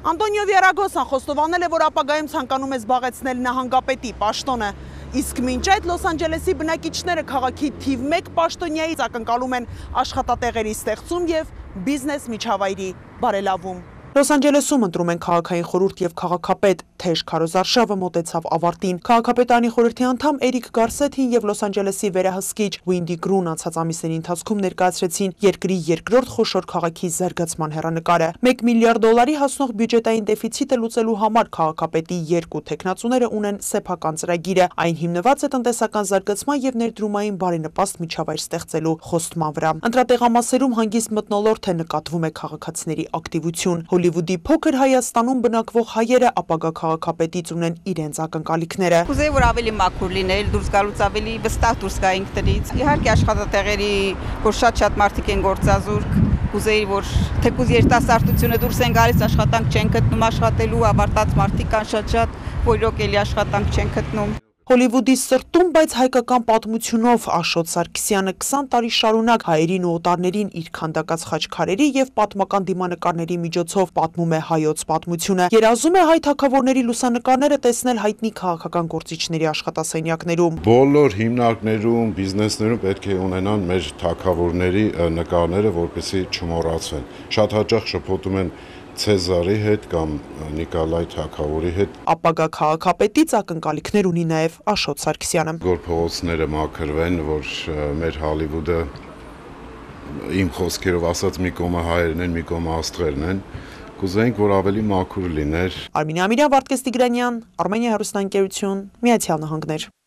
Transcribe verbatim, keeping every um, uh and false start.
Անտոնիո Վիարագոսան խոստովանել է, որ ապագայում ցանկանում է զբաղեցնել նահանգապետի պաշտոնը, իսկ մինչ այդ Լոս Անջելեսի բնակիչները քաղաքի թիվ մեկ պաշտոնյայից ակնկալում են աշխատատեղերի ստեղծում եւ բիզնես միջավայրի բարելավում։ Լոս Անջելեսում ընտրում են քաղաքային խորհուրդ եւ քաղաքապետ, թեժ քարոզարշավը մոտեցավ ավարտին։ Քաղաքապետարանի խորհրդի անդամ Էրիկ Գարսեթին եւ Լոս Անջելեսի վերահսկիչ Ուինդի Գրուն անցած ամիսների ընթացքում ներկայացրեցին երկրի երկրորդ խոշոր քաղաքի զարգացման հեռանկարը։ մեկ միլիարդ դոլարի հասնող բյուջետային դեֆիցիտը լուծելու համար քաղաքապետի երկու թեկնածուները ունեն սեփական ծրագիրը։ Այն հիմնված է տնտեսական զարգացման եւ ներդրումային բարենպաստ միջավայր ստեղծելու խոստման վրա։ Ընտրատեղամասերում հանգիստ մթնոլորտ է նկատվում է քաղաքացիների ակտիվություն։ Հոլիվուդի փոքր Հայաստանում բնակվող հայերը ապագա քաղաքապետից ունեն իրենց ակնկալիքները։ Կուզեի, որ ավելի մաքուր լիներ, դուրս գալուց ավելի վստահ դուրս գայինք տնից։ Իհարկե աշխատատեղերի, որ շատ-շատ մարդիկ են գործազուրկ, կուզեի, որ թեկուզ երիտասարդությունը դուրս են գալիս, աշխատանք չեն գտնում աշխատելու, ավարտած մարդիկ կան շատ-շատ, որ իրոք էլի աշխատանք չեն գտնում։ Հոլիվուդի սրտում, բայց հայկական պատմությունով Աշոտ Սարգսյանը քսան տարի շարունակ հայերին ու օտարներին իր քանդակած խաչքարերի եւ պատմական դիմանկարների միջոցով պատմում է հայոց պատմությունը։ Երազում է հայ թագավորների լուսանկարները տեսնել հայտնի քաղաքական գործիչների աշխատասենյակներում։ Բոլոր հիմնարկներում, բիզնեսներում պետք է ունենան մեր թագավորների նկարները, որպեսզի չմոռացվեն։ Շատ հաճախ շփոթում են Ցեզարի հետ կամ Նիկոլայ Թագավորի հետ։ Ապագա քաղաքապետից ակնկալիքներ ունի նաև Աշոտ Սարգսյանը։ Որ փողոցները մաքրվեն, որ մեր Հոլիվուդը իմ խոսքերով ասած մի կողմը հայերն են, մի կողմը աստղերն են, կուզեինք, որ ավելի մաքուր լիներ։ Արմինե Ամիրյան, Վարդգես Տիգրանյան, Արմենիա հեռուստաընկերություն, Միացյալ Նահանգներ։